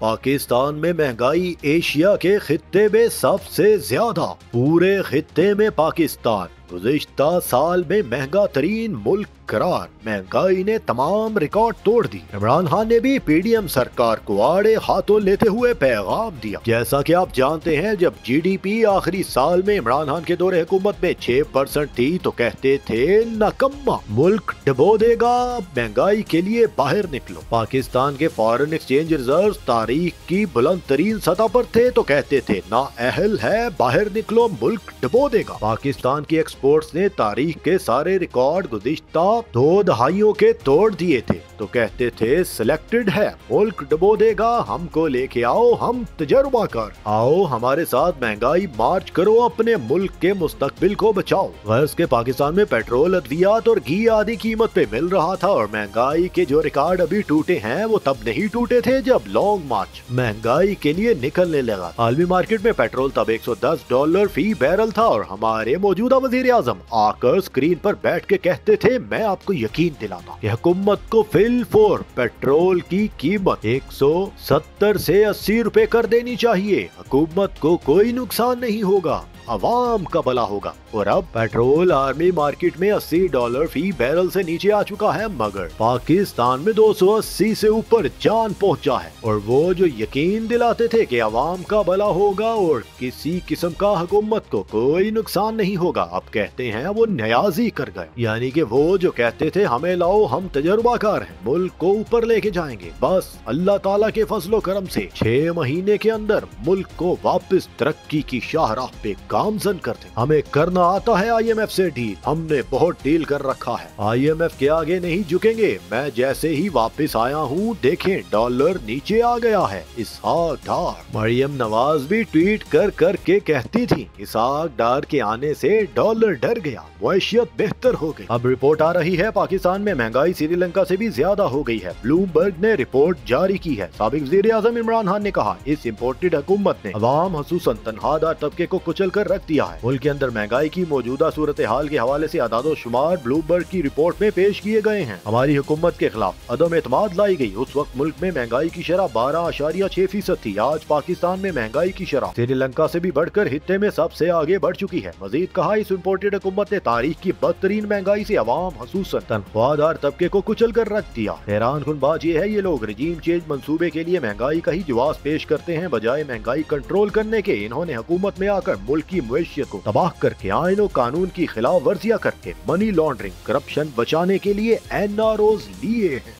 पाकिस्तान में महंगाई एशिया के खित्ते में सबसे ज्यादा। पूरे खित्ते में पाकिस्तान गुज़िश्ता साल में महंगा तरीन मुल्क करार। महंगाई ने तमाम रिकॉर्ड तोड़ दी। इमरान खान ने भी पीडीएम सरकार को आड़े हाथों लेते हुए पैगाम दिया। जैसा कि आप जानते हैं, जब जीडीपी आखिरी साल में इमरान खान के दौरे हुकूमत में 6% थी तो कहते थे नकम्मा, मुल्क डुबो देगा, महंगाई के लिए बाहर निकलो। पाकिस्तान के फॉरेन एक्सचेंज रिजर्व तारीख की बुलंद तरीन सतह पर थे तो कहते थे ना अहल है, बाहर निकलो, मुल्क डुबो देगा। पाकिस्तान की एक्सपोर्ट्स ने तारीख के सारे रिकॉर्ड गुज़िश्ता 2 दहाइयों के तोड़ दिए थे तो कहते थे सिलेक्टेड है, मुल्क डुबो देगा, हमको लेके आओ, हम तजर्बा कर, आओ हमारे साथ महंगाई मार्च करो, अपने मुल्क के मुस्तकबिल को बचाओ। गर्ज के पाकिस्तान में पेट्रोल, अद्वियात और घी आदि कीमत पे मिल रहा था और महंगाई के जो रिकॉर्ड अभी टूटे हैं वो तब नहीं टूटे थे जब लॉन्ग मार्च महंगाई के लिए निकलने लगा। आलमी मार्केट में पेट्रोल तब $110 फी बैरल था और हमारे मौजूदा वजीर आजम आकर स्क्रीन पर बैठ के कहते थे मैं आपको यकीन दिलाता कि हुकूमत को फिल फोर पेट्रोल की कीमत 170 से 80 रुपए कर देनी चाहिए, हुकूमत को कोई नुकसान नहीं होगा, अवाम का भला होगा। और अब पेट्रोल आर्मी मार्केट में $80 फी बैरल से नीचे आ चुका है, मगर पाकिस्तान में 280 से ऊपर जान पहुंचा है। और वो जो यकीन दिलाते थे कि अवाम का भला होगा और किसी किस्म का हुकूमत को कोई नुकसान नहीं होगा, अब कहते हैं वो न्याजी कर गए। यानी कि वो जो कहते थे हमें लाओ, हम तजर्बाकार हैं, मुल्क को ऊपर लेके जाएंगे, बस अल्लाह ताला के फजलो करम से 6 महीने के अंदर मुल्क को वापस तरक्की की शाहराह पे गामजन करते। हमें करना आता है IMF से डील, हमने बहुत डील कर रखा है, IMF के आगे नहीं झुकेंगे। मैं जैसे ही वापस आया हूँ देखें डॉलर नीचे आ गया है। इसहाक डार, मरियम नवाज भी ट्वीट कर कर के कहती थी इसहाक डार के आने से डॉलर डर गया, मैशियत बेहतर हो गई। अब रिपोर्ट आ रही है पाकिस्तान में महंगाई श्रीलंका से भी ज्यादा हो गई है। ब्लूमबर्ग ने रिपोर्ट जारी की है। साबिक वज़ीर आज़म इमरान खान ने कहा इस इम्पोर्टेड हुकूमत ने अवाम खसूसन तनख्वाहदार तबके को कुचल कर रख दिया है। मुल्क के अंदर महंगाई की मौजूदा सूरत हाल के हवाले से आदादो शुमार ब्लूमबर्ग की रिपोर्ट में पेश किए गए हैं। हमारी हुकूमत के खिलाफ अदम एतमाद लाई गई। उस वक्त मुल्क में महंगाई की शरह 12.6% थी। आज पाकिस्तान में महंगाई की शरह श्रीलंका से भी बढ़कर हित्ते में सबसे आगे बढ़ चुकी है। मजीद कहा इस इम्पोर्टेड हुकूमत ने तारीख की बदतरीन महंगाई से अवाम खसूसन तनख्वाहदार तबके को कुचल कर रख दिया। हैरान कुन बात यह है ये लोग रजीम चेंज मंसूबे के लिए महंगाई का ही जवाब पेश करते हैं बजाय महंगाई कंट्रोल करने के। इन्होंने हुकूमत में आकर मुल्क की मईशत को तबाह करके आईन और कानून की खिलाफ वर्जियां करके मनी लॉन्ड्रिंग करप्शन बचाने के लिए NROs लिए हैं।